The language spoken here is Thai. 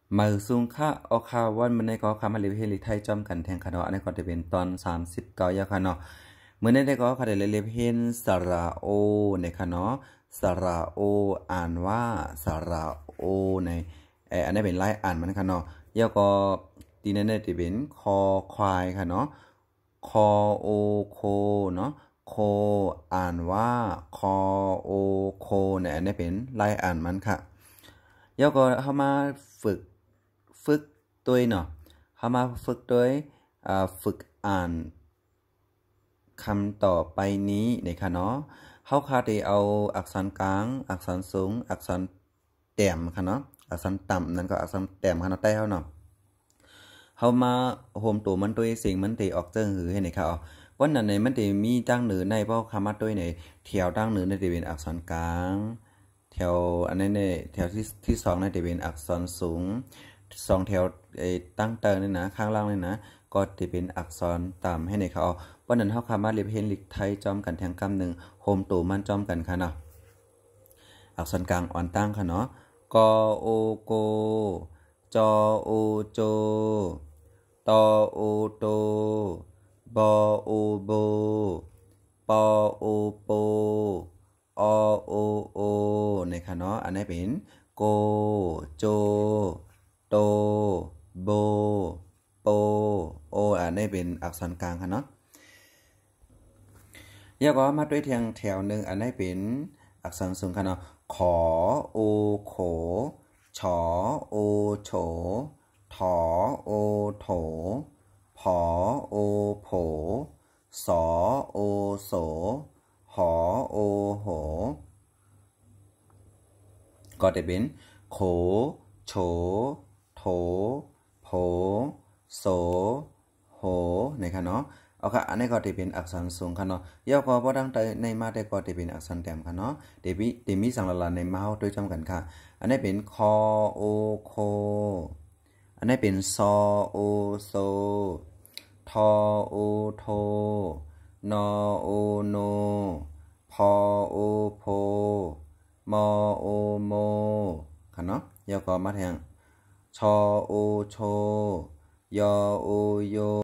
มาซุงค่าเอาคาวันมันในก็คามาเลเพลิไทยจอมกันแทงคาเนาะอันนี้ก็จะเป็นตอน39ยาคาเนาะเมื่อในก็คาได้เลเพนสระโอในคาเนาะสระโออ่านว่าสระโอในอันนี้เป็นไล่อ่านมันคาเนาะยาก็ตีนั้นจะเป็นคอควายค่ะเนาะคอโอโคเนาะโคอ่านว่าคอโอโคในอันนี้เป็นไล่อ่านมันค่ะยาก็เข้ามาฝึกตัวเนาะเข้ามาฝึกด้วยฝึกอ่านคำต่อไปนี้นะคะเนาะเขาคาได้เอาอักษรกลางอักษรสูงอักษรแต้มค่ะเนาะอักษรต่ำนั่นก็อักษรแต้มค่ะเนาะใต้เขาเนาะเขามาโฮมตัวมันตัวเสียงมันตีออกเจิ้งหือให้ไหนค่ะอ๋อวันนั้นในมันตีมีตั้งเหนือในเพราะคำว่าตัวไหนแถวตั้งเหนือในจะเป็นอักษรกลางแถวอันนี้ในแถวที่สองในจะเป็นอักษรสูง2แถวตั้งเติมนี่นะข้างล่างนี่นะก็จะเป็นอักษรต่ำให้ในเขาวันนั้นเขาคำว่าเรียบเห็นลิกไทยจอมกันแทงคำหนึ่งโฮมตูมันจอมกันค่ะเนาะอักษรกลางอ่อนตั้งค่ะเนาะกโอโกจโอโจตโอโตบโอโบปโอโปอโอโอในค่ะเนาะอันนี้เป็นโกโจโตโบโปโออันนี้เป็นอักษรกลางค่ะเนาะยาก็มาด้วยแถวหนึ่งอันนี้เป็นอักษรสูงค่ะเนาะขอโอโขฉอโอโฉถอโอโถผอโอโผสอโอโสหอโอโหก็จะเป็นโขโฉโถโผโสโหนะครับเนาะเอาค่ะอันนี้ก็จะเป็นอักษรสูงค่ะเนาะย่อก็พอดังในมาได้ก็จะเป็นอักษรแต้มค่ะเนาะเดี๋ยวมีสังละในมาด้วยจำกันค่ะอันนี้เป็นคอโอโคอันนี้เป็นซอโอโซทอโอโทนอโอโนพอโอโพมอโอโมค่ะเนาะย่อก็มาแทงชอโอโชยอโอโย